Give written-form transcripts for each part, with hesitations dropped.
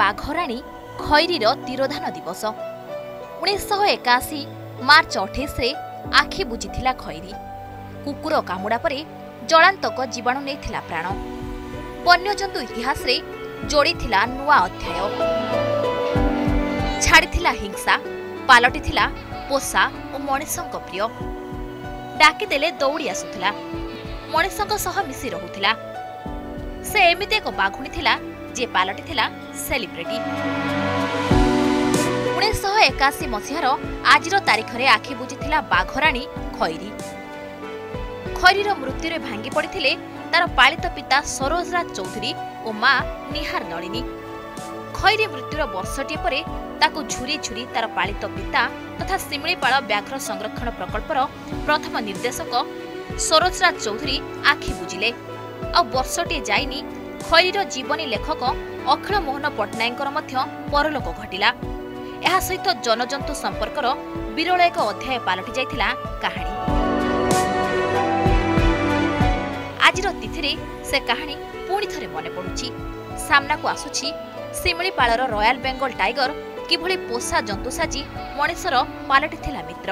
बाघराणी खैरीर तिरोधान दिवस 1981 मार्च 28 रे आखि बुझीथिला खैरी। कुकुर कामुड़ा परे जलांतक जीवाणु नेथिला प्राण। वन्यजंतु इतिहास रे जोड़ीथिला नुआ अध्याय। छाड़ीथिला हिंसा, पालटिथिला पोषा और मनीषक प्रिय। डाकिदेले दौड़ी आसुथिला, मनीषक सह मिसी रहुथिला। से एमिते एक बाघुणी थिला जे पालटिथिला सेलिब्रिटी। 1981 मसीहार आजिर तारीखरे आखि बुझीथिला बाघराणी खैरी। खैरीर मृत्युरे भांगी पड़िथिले तार पालित पिता सरोजराज चौधरी और मां निहार नलिनी। खैरी मृत्युर वर्षटीए परे ताकु झुरी झुरी तार पालित पिता तथा शिमिलीपाल व्याघ्र संरक्षण प्रकल्पर प्रथम निर्देशक सरोजराज चौधरी आखि बुझिले। आ वर्षटीए जाइनी खैरीर जीवनी लेखक अखिल मोहन पट्टनायकर मध्य परलोक घटिला। ଏହା ସହିତ ଜନଜନ୍ତୁ ସମ୍ପର୍କର ବିରଳ ଏକ ଅଧ୍ୟାୟ ପାଲଟି ଯାଇଥିଲା କାହାଣୀ। ଆଜିର ତିଥିରେ ସେ କାହାଣୀ ପୁଣି ଥରେ ମନେ ପଡୁଛି। ସାମ୍ନାକୁ ଆସୁଛି ଶିମିଳିପାଳର ରୟାଲ ବେଙ୍ଗଲ ଟାଇଗର କିଭଳି ପୋଷା ଜନ୍ତୁ ସାଜି ମଣିଷର ପାଲଟିଥିଲା ମିତ୍ର।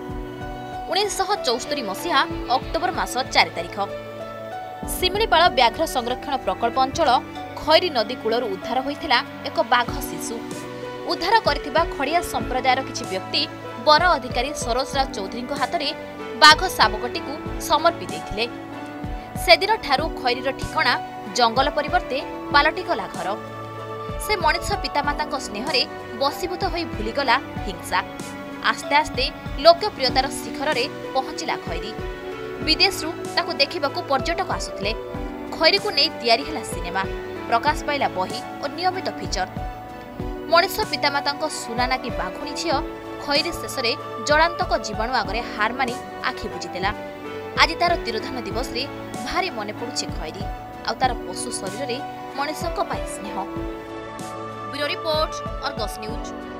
1974 ମସିହା ଅକ୍ଟୋବର ମାସ 4 ତାରିଖ ଶିମିଳିପାଳ ବ୍ୟାଘ୍ର ସଂରକ୍ଷଣ ପ୍ରକଳ୍ପ ଅଞ୍ଚଳ ଖୈରୀ ନଦୀ କୂଳରୁ ଉଦ୍ଧାର ହୋଇଥିଲା ଏକ ବାଘ ଶିଶୁ। उद्धार करथिबा खड़िया संप्रदायर किछि व्यक्ति वन अधिकारी सरोजराज चौधरी हाथरे बाघ शाबकटी को समर्पी देथिले। सेदिन ठारू खैरीर ठिकणा जंगल परिवर्ते पालटिगला घर। से मनिष पितामाता स्नेहरे बसीभूत होई भूलीगला हिंसा। आस्ते आस्ते लोकप्रियतार शिखर रे पहुंचिला खैरी। विदेशरू ताकु देखिबाकू पर्यटक आसुथिले। खैरी को नै तयारी हला सिनेमा, प्रकाश पाइला बही और नियमित फीचर। मनीष पितामाता सुनाना की बाघुणी झील खैरी शेष में जलांतक जीवाणु आगे हार मानि आखि बुझीदेला। आज तार तिरोधान दिवस रे भारी मने पड़ुछि खैरी आ तार पशु शरीर में मनीषक स्नेह। Bureau report, Argus news.